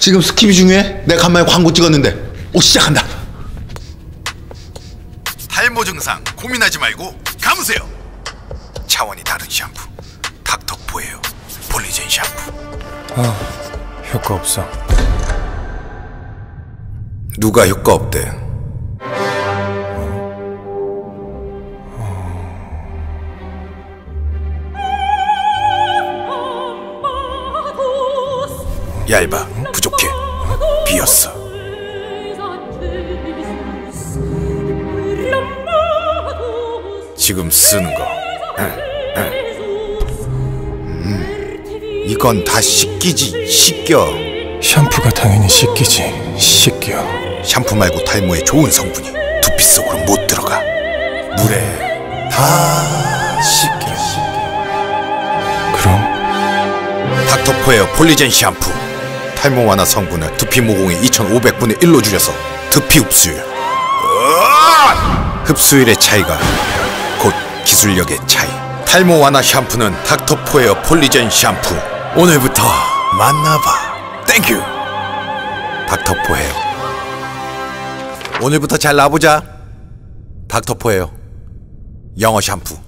지금 스킵이 중요해? 내가 간만에 광고 찍었는데. 오, 시작한다. 탈모 증상 고민하지 말고 감으세요. 차원이 다른 샴푸 닥터포에어 폴리젠 샴푸. 효과 없어. 누가 효과 없대? 얇아, 부족해, 비었어. 지금 쓰는 거. 이건 다 씻기지, 씻겨. 샴푸가 당연히 씻기지. 씻겨. 샴푸 말고 탈모에 좋은 성분이 두피 속으로 못 들어가. 물에 다 씻겨. 그럼 닥터포에어 폴리젠 샴푸. 탈모 완화 성분을 두피 모공의 2,500분의 1로 줄여서 두피 흡수율. 흡수율의 차이가 곧 기술력의 차이. 탈모 완화 샴푸는 닥터포에어 폴리젠 샴푸. 오늘부터 만나봐. 땡큐. 닥터포에어. 오늘부터 잘 나보자. 닥터포에어 영어 샴푸.